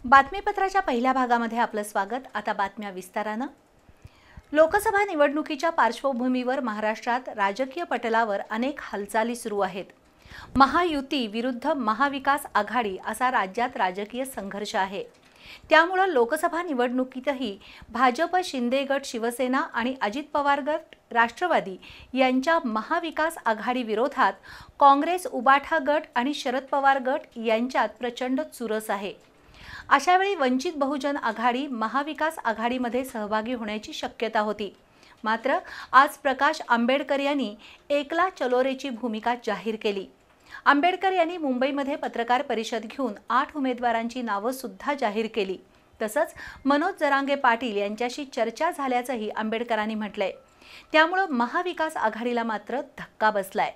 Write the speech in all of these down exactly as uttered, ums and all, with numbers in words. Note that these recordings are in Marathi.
बातमीपत्राच्या पहिल्या भागामध्ये आपलं स्वागत। आता बातम्या विस्ताराने। लोकसभा निवडणुकीच्या पार्श्वभूमीवर महाराष्ट्रात राजकीय पटलावर अनेक हालचाली सुरू आहेत। महायुती विरुद्ध महाविकास आघाडी असा राज्यात राजकीय संघर्ष आहे। त्यामुळे लोकसभा निवडणुकीतही भाजप, शिंदे गट, शिवसेना आणि अजित पवार गट, राष्ट्रवादी यांच्या महाविकास आघाडी विरोधात काँग्रेस, उबाठा गट आणि शरद पवार गट यांच्यात प्रचंड चुरस आहे। अशावेळी वंचित बहुजन आघाडी महाविकास आघाडीमध्ये सहभागी होण्याची शक्यता होती। मात्र आज प्रकाश आंबेडकर यांनी एकला चलोरेची भूमिका जाहीर केली। आंबेडकर यांनी मुंबईमध्ये पत्रकार परिषद घेऊन आठ उमेदवारांची नावे सुद्धा जाहीर केली। तसंच मनोज जरांगे पाटील यांच्याशी चर्चा झाल्याचंही आंबेडकरांनी म्हटलंय। त्यामुळे महाविकास आघाडीला मात्र धक्का बसलाय।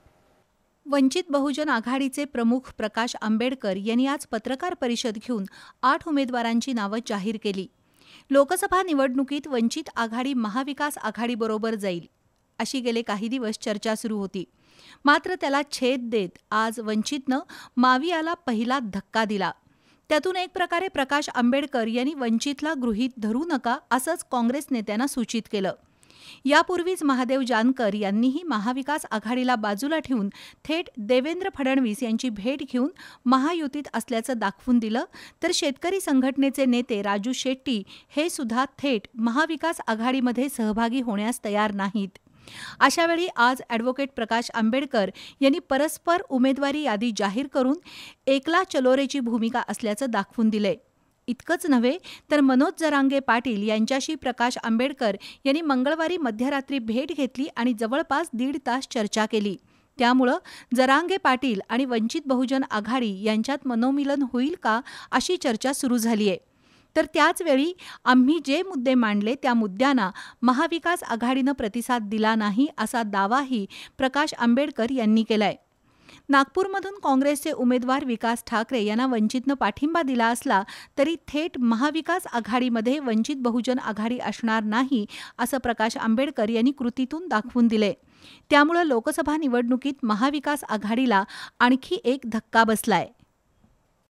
वंचित बहुजन आघाडीचे प्रमुख प्रकाश आंबेडकर यांनी आज पत्रकार परिषद घेऊन आठ उमेदवारांची नावे जाहीर केली। लोकसभा निवडणुकीत वंचित आघाडी महाविकास आघाडीबरोबर जाईल अशी गेले काही दिवस चर्चा सुरू होती। मात्र त्याला छेद देत आज वंचितनं मावियाला पहिला धक्का दिला। त्यातून एक प्रकारे प्रकाश आंबेडकर यांनी वंचितला गृहीत धरू नका असंच काँग्रेस नेत्यांना सूचित केलं। यापूर्वीच महादेव जानकर यांनीही महाविकास आघाडीला बाजूला ठेवून थेट देवेंद्र फडणवीस यांची भेट घेऊन महायुतीत असल्याचं दाखवून दिलं, तर शेतकरी संघटनेचे नेते राजू शेट्टी हे सुद्धा थेट महाविकास आघाडीमध्ये सहभागी होण्यास तयार नाहीत। अशावेळी आज ॲडव्होकेट प्रकाश आंबेडकर यांनी परस्पर उमेदवारी यादी जाहीर करून एकला चलोरेची भूमिका असल्याचं दाखवून दिलंय। इतकंच नव्हे तर मनोज जरांगे पाटील यांच्याशी प्रकाश आंबेडकर यांनी मंगळवारी मध्यरात्री भेट घेतली आणि जवळपास दीड तास चर्चा केली। त्यामुळे जरांगे पाटील आणि वंचित बहुजन आघाडी यांच्यात मनोमिलन होईल का अशी चर्चा सुरू झाली आहे। तर त्याच वेळी आम्ही जे मुद्दे मांडले त्या मुद्द्यांना महाविकास आघाडीनं प्रतिसाद दिला नाही असा दावाही प्रकाश आंबेडकर यांनी केलाय। नागपूरमधून काँग्रेसचे उमेदवार विकास ठाकरे यांना वंचितनं पाठिंबा दिला असला तरी थेट महाविकास आघाडीमध्ये वंचित बहुजन आघाडी असणार नाही असं प्रकाश आंबेडकर यांनी कृतीतून दाखवून दिले। त्यामुळे लोकसभा निवडणुकीत महाविकास आघाडीला आणखी एक धक्का बसलाय।